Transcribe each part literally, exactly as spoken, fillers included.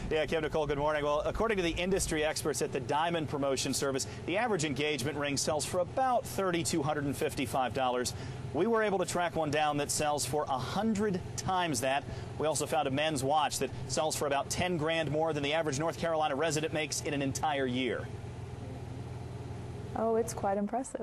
Yeah, Kim Nicole, good morning. Well, according to the industry experts at the Diamond Promotion Service, the average engagement ring sells for about three thousand two hundred fifty-five dollars. We were able to track one down that sells for one hundred times that. We also found a men's watch that sells for about ten grand more than the average North Carolina resident makes in an entire year. Oh, it's quite impressive.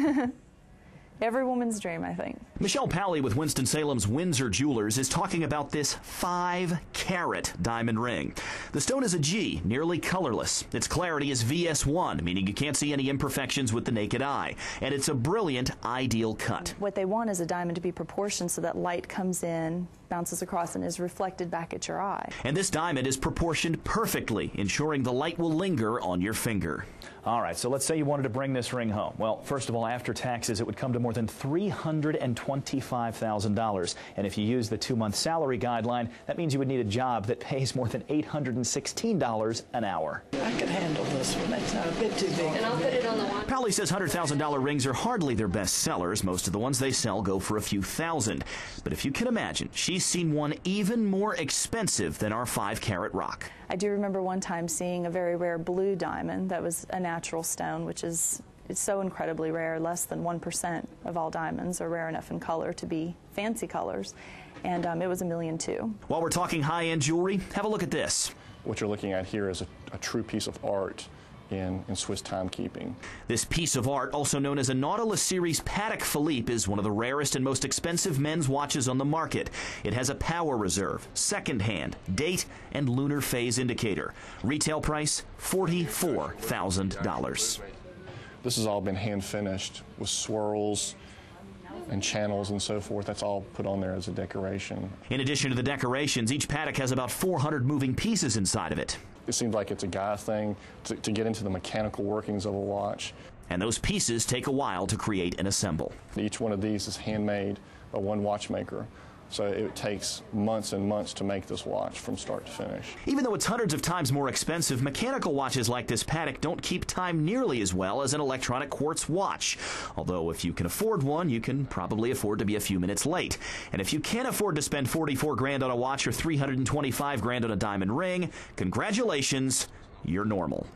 Every woman's dream, I think. Michelle Pally with Winston-Salem's Windsor Jewelers is talking about this five carat diamond ring. The stone is a G, nearly colorless. Its clarity is V S one, meaning you can't see any imperfections with the naked eye. And it's a brilliant, ideal cut. What they want is a diamond to be proportioned so that light comes in, bounces across, and is reflected back at your eye. And this diamond is proportioned perfectly, ensuring the light will linger on your finger. All right, so let's say you wanted to bring this ring home. Well, first of all, after taxes, it would come to more than three hundred twenty-five thousand dollars. And if you use the two-month salary guideline, that means you would need a job that pays more than eight hundred sixteen dollars an hour. I can handle this one. It's not a bit too big. And I'll put it on the one. Pally says one hundred thousand dollar rings are hardly their best sellers. Most of the ones they sell go for a few thousand. But if you can imagine, she's seen one even more expensive than our five carat rock. I do remember one time seeing a very rare blue diamond that was a natural stone, which is it's so incredibly rare. Less than one percent of all diamonds are rare enough in color to be fancy colors. And um, it was a million two. While we're talking high-end jewelry, have a look at this. What you're looking at here is a, a true piece of art in, in Swiss timekeeping. This piece of art, also known as a Nautilus Series Patek Philippe, is one of the rarest and most expensive men's watches on the market. It has a power reserve, second hand, date, and lunar phase indicator. Retail price, forty-four thousand dollars. This has all been hand finished with swirls and channels and so forth. That's all put on there as a decoration. In addition to the decorations, each Patek has about four hundred moving pieces inside of it. It seems like it's a guy thing to, to get into the mechanical workings of a watch. And those pieces take a while to create and assemble. Each one of these is handmade by one watchmaker. So it takes months and months to make this watch from start to finish. Even though it's hundreds of times more expensive, mechanical watches like this Patek don't keep time nearly as well as an electronic quartz watch. Although if you can afford one, you can probably afford to be a few minutes late. And if you can't afford to spend forty-four grand on a watch or three hundred twenty-five grand on a diamond ring, congratulations, you're normal.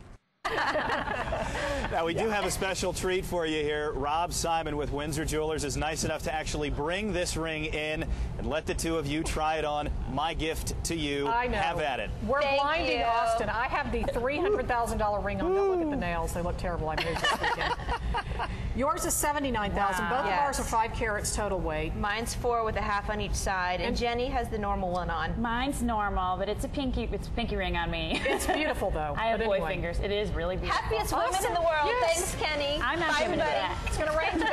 Now, we do have a special treat for you here. Rob Simon with Windsor Jewelers is nice enough to actually bring this ring in and let the two of you try it on. My gift to you. I know. Have at it. We're Thank blinding you. Austin. I have the three hundred thousand dollar ring on. Now look at the nails. They look terrible. I moved this weekend. Yours is seventy-nine thousand dollars. Wow. Both Yes. of ours are five carats total weight. Mine's four with a half on each side, and, And- Jenny has the normal one on. Mine's normal, but it's a pinky, it's a pinky ring on me. It's beautiful, though. I have But boy anyway. fingers. It is really beautiful. Happiest women in the world. Yes. Thanks, Kenny. I'm not Bye, giving it everybody. that. It's going to rain